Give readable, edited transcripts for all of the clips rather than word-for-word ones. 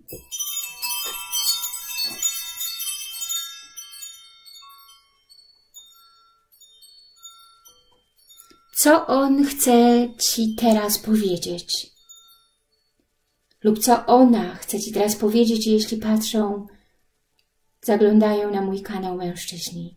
Co on chce Ci teraz powiedzieć? Lub co ona chce Ci teraz powiedzieć, jeśli patrzą, zaglądają na mój kanał mężczyźni.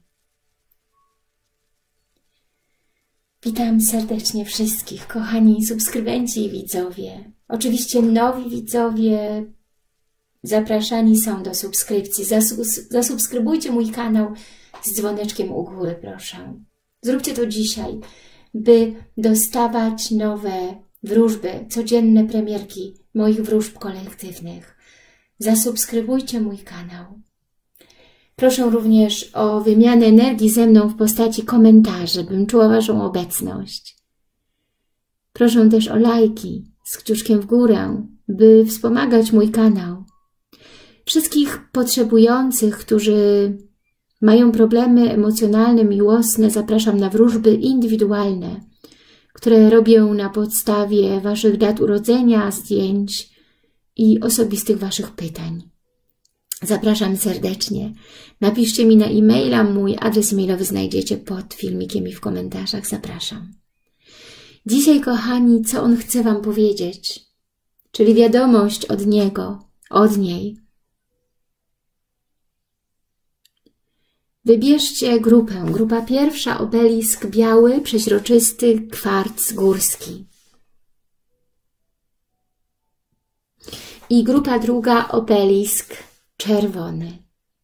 Witam serdecznie wszystkich, kochani subskrybenci i widzowie. Oczywiście nowi widzowie zapraszani są do subskrypcji. Zasubskrybujcie mój kanał z dzwoneczkiem u góry, proszę. Zróbcie to dzisiaj, by dostawać nowe wróżby, codzienne premierki moich wróżb kolektywnych. Zasubskrybujcie mój kanał. Proszę również o wymianę energii ze mną w postaci komentarzy, bym czuła Waszą obecność. Proszę też o lajki z kciuczkiem w górę, by wspomagać mój kanał. Wszystkich potrzebujących, którzy mają problemy emocjonalne, miłosne, zapraszam na wróżby indywidualne, które robię na podstawie Waszych dat urodzenia, zdjęć i osobistych Waszych pytań. Zapraszam serdecznie. Napiszcie mi na e-maila, mój adres e-mailowy znajdziecie pod filmikiem i w komentarzach. Zapraszam. Dzisiaj, kochani, co on chce Wam powiedzieć? Czyli wiadomość od niego, od niej. Wybierzcie grupę. Grupa pierwsza, obelisk biały, przeźroczysty, kwarc górski. I grupa druga, obelisk czerwony.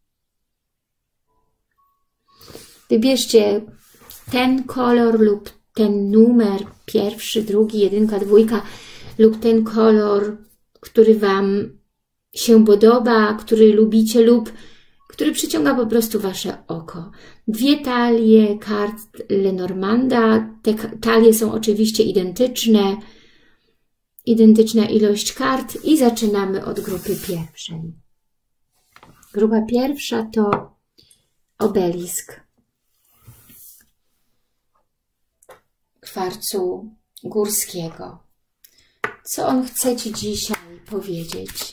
Wybierzcie ten kolor lub ten numer, pierwszy, drugi, jedynka, dwójka, lub ten kolor, który Wam się podoba, który lubicie lub który przyciąga po prostu Wasze oko. Dwie talie kart Lenormanda. Te talie są oczywiście identyczne. Identyczna ilość kart i zaczynamy od grupy pierwszej. Grupa pierwsza to obelisk kwarcu górskiego. Co on chce Ci dzisiaj powiedzieć?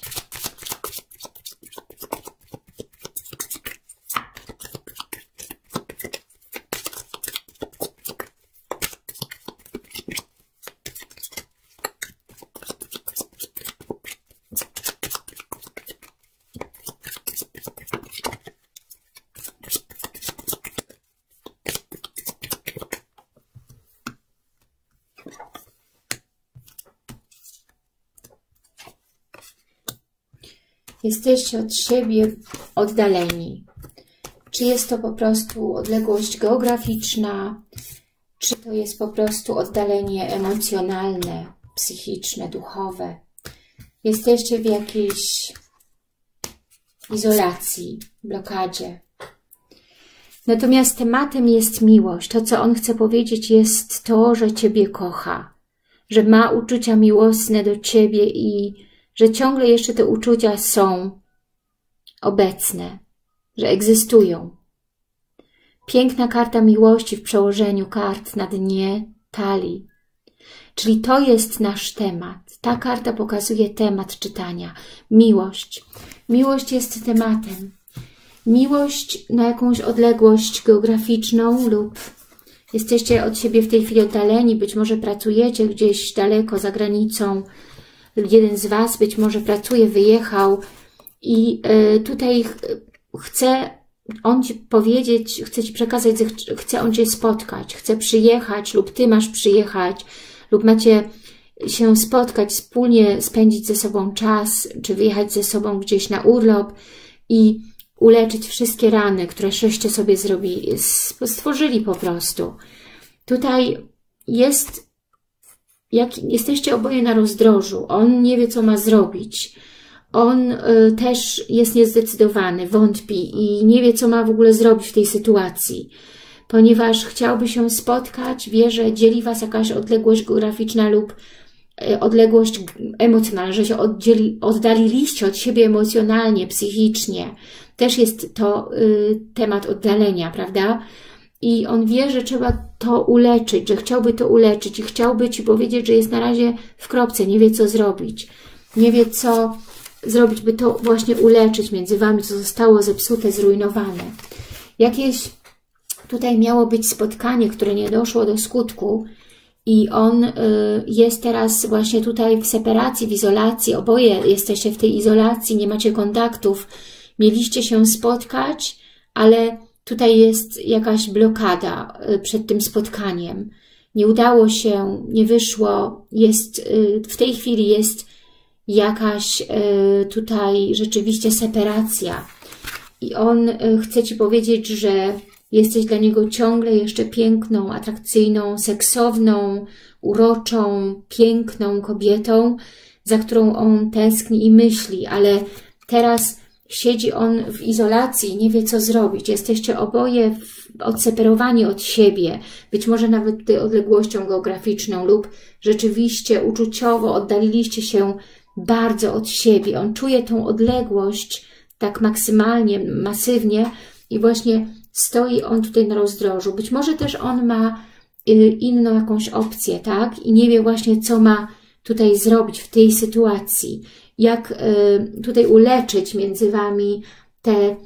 Jesteście od siebie oddaleni. Czy jest to po prostu odległość geograficzna, czy to jest po prostu oddalenie emocjonalne, psychiczne, duchowe. Jesteście w jakiejś izolacji, blokadzie. Natomiast tematem jest miłość. To, co on chce powiedzieć, jest to, że Ciebie kocha, że ma uczucia miłosne do Ciebie i że ciągle jeszcze te uczucia są obecne, że egzystują. Piękna karta miłości w przełożeniu kart na dnie talii. Czyli to jest nasz temat. Ta karta pokazuje temat czytania. Miłość. Miłość jest tematem. Miłość na jakąś odległość geograficzną lub jesteście od siebie w tej chwili oddaleni, być może pracujecie gdzieś daleko za granicą, jeden z Was być może pracuje, wyjechał i tutaj chce on Ci powiedzieć, chce Ci przekazać, że chce on Cię spotkać, chce przyjechać lub Ty masz przyjechać lub macie się spotkać, wspólnie spędzić ze sobą czas, czy wyjechać ze sobą gdzieś na urlop i uleczyć wszystkie rany, które żeście sobie stworzyli po prostu. Tutaj jest, jesteście oboje na rozdrożu, on nie wie, co ma zrobić. On też jest niezdecydowany, wątpi i nie wie, co ma w ogóle zrobić w tej sytuacji, ponieważ chciałby się spotkać, wie, że dzieli Was jakaś odległość geograficzna lub odległość emocjonalna, że się oddaliliście od siebie emocjonalnie, psychicznie. Też jest to temat oddalenia, prawda? I on wie, że trzeba to uleczyć, że chciałby to uleczyć i chciałby Ci powiedzieć, że jest na razie w kropce, nie wie, co zrobić. Nie wie, co zrobić, by to właśnie uleczyć między Wami, co zostało zepsute, zrujnowane. Jakieś tutaj miało być spotkanie, które nie doszło do skutku i on jest teraz właśnie tutaj w separacji, w izolacji. Oboje jesteście w tej izolacji, nie macie kontaktów. Mieliście się spotkać, ale tutaj jest jakaś blokada przed tym spotkaniem. Nie udało się, nie wyszło. W tej chwili jest jakaś tutaj rzeczywiście separacja. I on chce Ci powiedzieć, że jesteś dla niego ciągle jeszcze piękną, atrakcyjną, seksowną, uroczą, piękną kobietą, za którą on tęskni i myśli, ale teraz siedzi on w izolacji, nie wie co zrobić. Jesteście oboje odseparowani od siebie, być może nawet tutaj odległością geograficzną lub rzeczywiście uczuciowo oddaliliście się bardzo od siebie. On czuje tą odległość tak maksymalnie, masywnie i właśnie stoi on tutaj na rozdrożu. Być może też on ma inną jakąś opcję, tak? I nie wie właśnie, co ma tutaj zrobić w tej sytuacji. Jak tutaj uleczyć między Wami te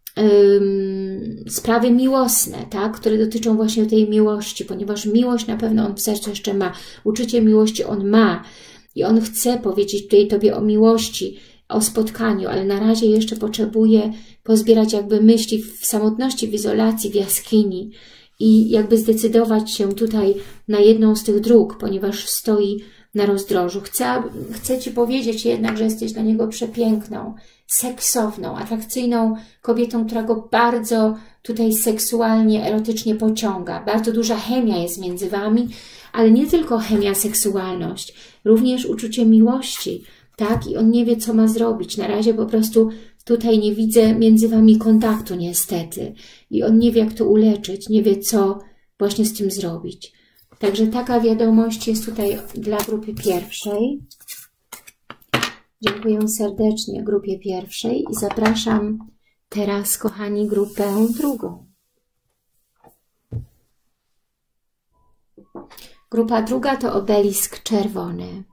sprawy miłosne, tak? Które dotyczą właśnie tej miłości, ponieważ miłość na pewno on w sercu jeszcze ma. Uczucie miłości on ma i on chce powiedzieć tutaj Tobie o miłości, o spotkaniu, ale na razie jeszcze potrzebuje pozbierać jakby myśli w samotności, w izolacji, w jaskini i jakby zdecydować się tutaj na jedną z tych dróg, ponieważ stoi na rozdrożu. Chcę Ci powiedzieć jednak, że jesteś dla niego przepiękną, seksowną, atrakcyjną kobietą, która go bardzo tutaj seksualnie, erotycznie pociąga. Bardzo duża chemia jest między Wami, ale nie tylko chemia, seksualność, również uczucie miłości, tak? I on nie wie, co ma zrobić. Na razie po prostu tutaj nie widzę między Wami kontaktu niestety. I on nie wie, jak to uleczyć, nie wie, co właśnie z tym zrobić. Także taka wiadomość jest tutaj dla grupy pierwszej. Dziękuję serdecznie grupie pierwszej i zapraszam teraz, kochani, grupę drugą. Grupa druga to obelisk czerwony.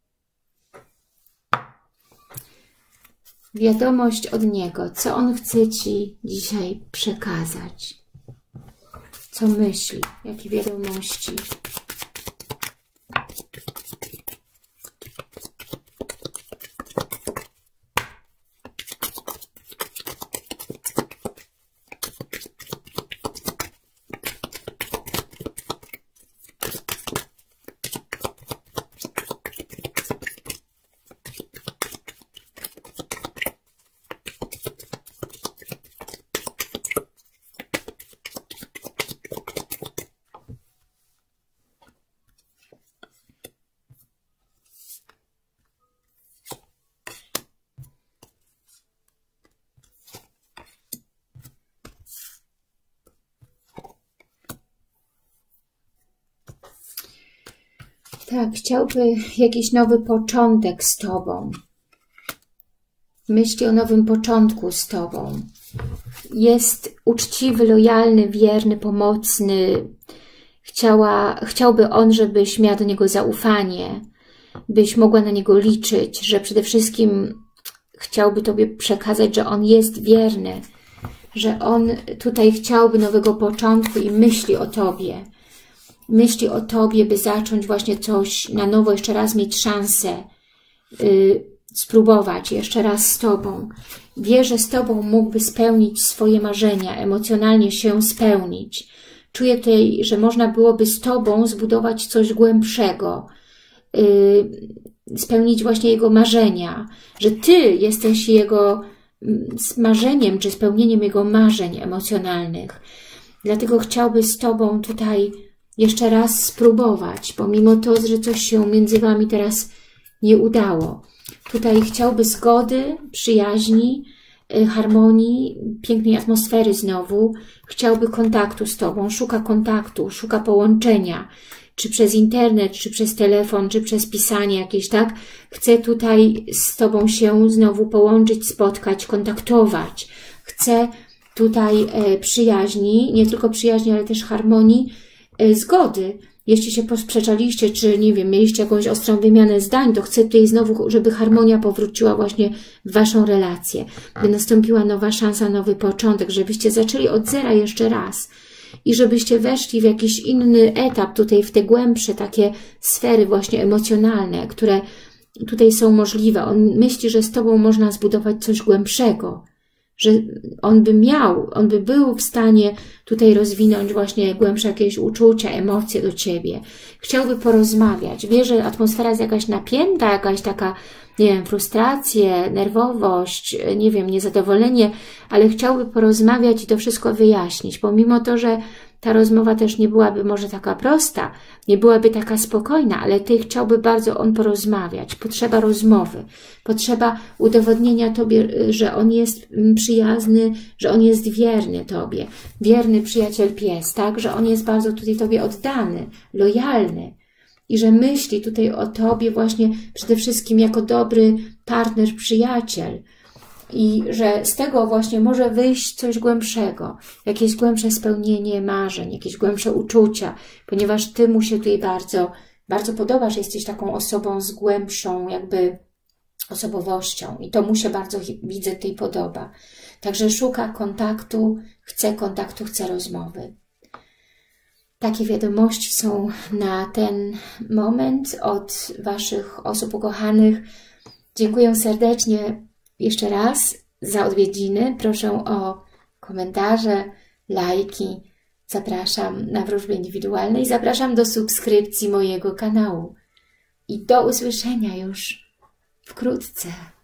Wiadomość od niego. Co on chce Ci dzisiaj przekazać? Co myśli? Jakie wiadomości? Tak, chciałby jakiś nowy początek z Tobą. Myśli o nowym początku z Tobą. Jest uczciwy, lojalny, wierny, pomocny. Chciałby on, żebyś miała do niego zaufanie, byś mogła na niego liczyć, że przede wszystkim chciałby Tobie przekazać, że on jest wierny, że on tutaj chciałby nowego początku i myśli o Tobie. Myśli o Tobie, by zacząć właśnie coś na nowo, jeszcze raz mieć szansę spróbować jeszcze raz z Tobą. Wie, że z Tobą mógłby spełnić swoje marzenia, emocjonalnie się spełnić. Czuję tutaj, że można byłoby z Tobą zbudować coś głębszego, spełnić właśnie jego marzenia, że Ty jesteś jego marzeniem, czy spełnieniem jego marzeń emocjonalnych. Dlatego chciałby z Tobą tutaj jeszcze raz spróbować, pomimo to, że coś się między Wami teraz nie udało. Tutaj chciałby zgody, przyjaźni, harmonii, pięknej atmosfery znowu. Chciałby kontaktu z Tobą, szuka kontaktu, szuka połączenia, czy przez internet, czy przez telefon, czy przez pisanie jakieś, tak? Chce tutaj z Tobą się znowu połączyć, spotkać, kontaktować. Chce tutaj przyjaźni, nie tylko przyjaźni, ale też harmonii, zgody. jeśli się posprzeczaliście, czy nie wiem, mieliście jakąś ostrą wymianę zdań, to chcę tutaj znowu, żeby harmonia powróciła właśnie w waszą relację, by nastąpiła nowa szansa, nowy początek, żebyście zaczęli od zera jeszcze raz i żebyście weszli w jakiś inny etap, tutaj w te głębsze takie sfery właśnie emocjonalne, które tutaj są możliwe. On myśli, że z tobą można zbudować coś głębszego, że on by był w stanie tutaj rozwinąć właśnie głębsze jakieś uczucia, emocje do ciebie. Chciałby porozmawiać. Wie, że atmosfera jest jakaś napięta, jakaś taka, nie wiem, frustracje, nerwowość, nie wiem, niezadowolenie, ale chciałby porozmawiać i to wszystko wyjaśnić, pomimo to, że ta rozmowa też nie byłaby może taka prosta, nie byłaby taka spokojna, ale ty chciałby bardzo on porozmawiać. Potrzeba rozmowy, potrzeba udowodnienia tobie, że on jest przyjazny, że on jest wierny tobie, wierny przyjaciel pies, tak, że on jest bardzo tutaj tobie oddany, lojalny i że myśli tutaj o tobie właśnie przede wszystkim jako dobry partner, przyjaciel. I że z tego właśnie może wyjść coś głębszego, jakieś głębsze spełnienie marzeń, jakieś głębsze uczucia, ponieważ ty mu się tutaj bardzo, bardzo podobasz, jesteś taką osobą z głębszą jakby osobowością i to mu się bardzo, widzę, tutaj podoba. Także szuka kontaktu, chce rozmowy. Takie wiadomości są na ten moment od waszych osób ukochanych. Dziękuję serdecznie jeszcze raz za odwiedziny. Proszę o komentarze, lajki. Zapraszam na wróżby indywidualne i zapraszam do subskrypcji mojego kanału. I do usłyszenia już wkrótce.